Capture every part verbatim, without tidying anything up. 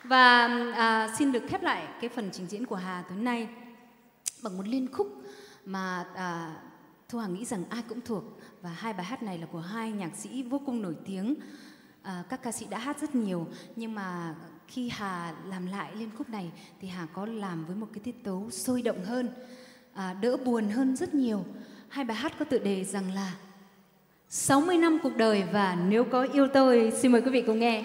Và à, xin được khép lại cái phần trình diễn của Hà tối nay bằng một liên khúc mà à, Thu Hằng nghĩ rằng ai cũng thuộc. Và hai bài hát này là của hai nhạc sĩ vô cùng nổi tiếng. À, các ca sĩ đã hát rất nhiều, nhưng mà khi Hà làm lại liên khúc này thì Hà có làm với một cái tiết tấu sôi động hơn, à, đỡ buồn hơn rất nhiều. Hai bài hát có tựa đề rằng là sáu mươi năm cuộc đời và Nếu có yêu tôi. Xin mời quý vị cùng nghe.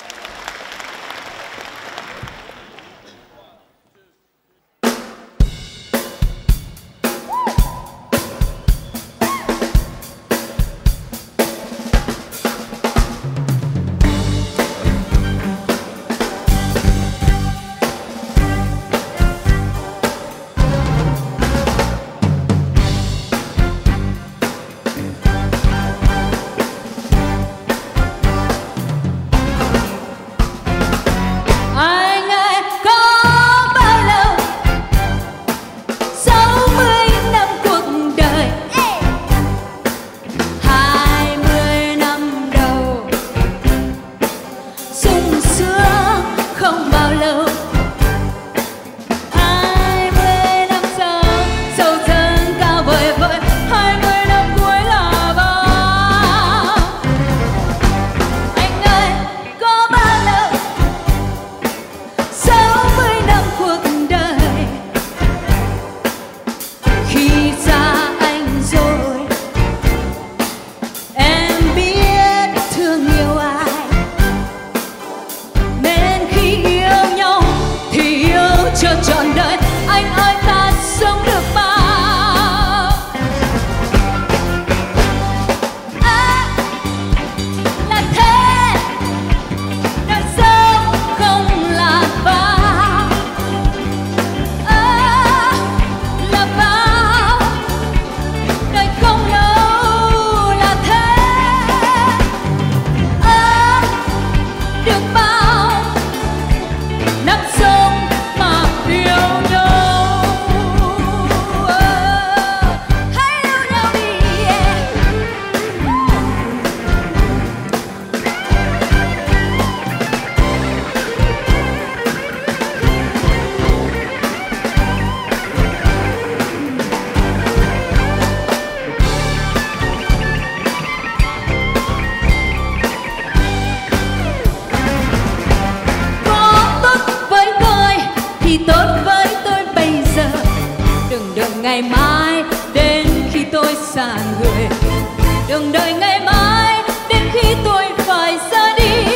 Ngày mai đến khi tôi xa người, đừng đợi ngày mai đến khi tôi phải ra đi.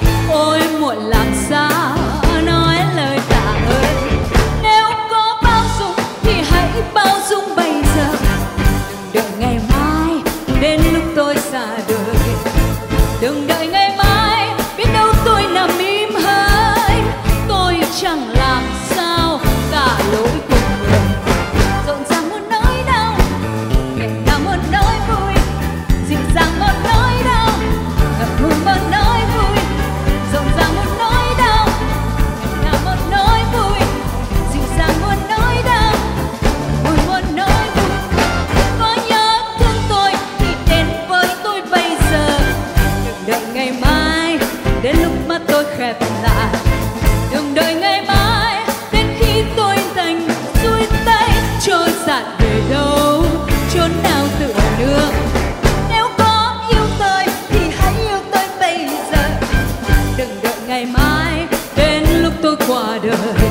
Ôi muộn làm sao nói lời tạ ơn, nếu có bao dung thì hãy bao dung bây giờ. Đừng đợi ngày mai đến lúc tôi xa đời, đừng đợi ngày mai biết đâu tôi nằm im hơi. Tôi chẳng làm sao cả lỗi của người, rộn ràng một nỗi đau, nhẹ nhàng một nỗi vui, dịu dàng một nỗi đau, ngập ngừng một nỗi vui. Rộn ràng một nỗi đau, nhẹ nhàng một nỗi vui, dịu dàng một nỗi đau, buồn một nỗi vui. Có nhớ thương tôi thì đến với tôi bây giờ, đừng đợi ngày mai đến lúc mắt tôi khép lại, đừng đợi ngày mai đến khi tôi thành xuôi tay trôi dạt về đâu chốn nào tựa nương. Nếu có yêu tôi thì hãy yêu tôi bây giờ, đừng đợi ngày mai đến lúc tôi qua đời,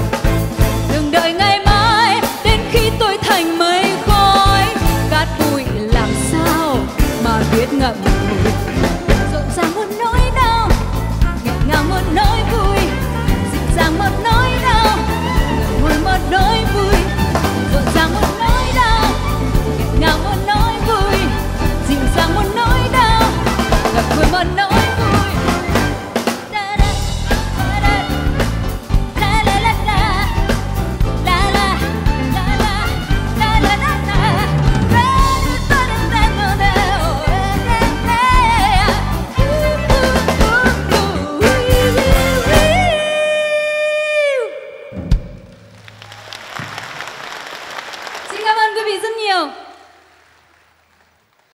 đừng đợi ngày mai đến khi tôi thành mây khói. Cát bụi làm sao mà biết ngậm ngùi, rộn ràng một nỗi đau, nghẹn ngào một nỗi vui, dịu dàng một nỗi đau, ngậm ngùi một nỗi vui. Rộn ràng một nỗi đau, nghẹn ngào một nỗi vui, dịu dàng một nỗi đau, ngậm ngùi một nỗi vui.